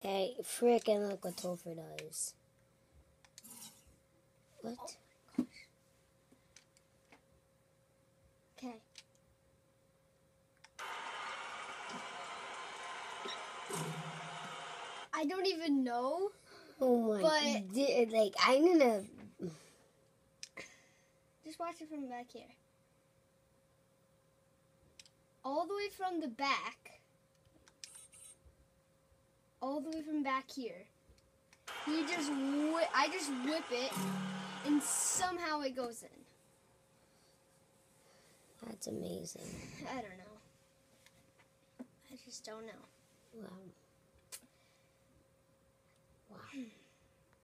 Hey, frickin' look what Topher does. What? Oh, okay. I don't even know. Oh my! But like I'm gonna just watch it from back here. All the way from the back. All the way from back here. I just whip it, and somehow it goes in. That's amazing. I don't know. I just don't know. Wow. Wow.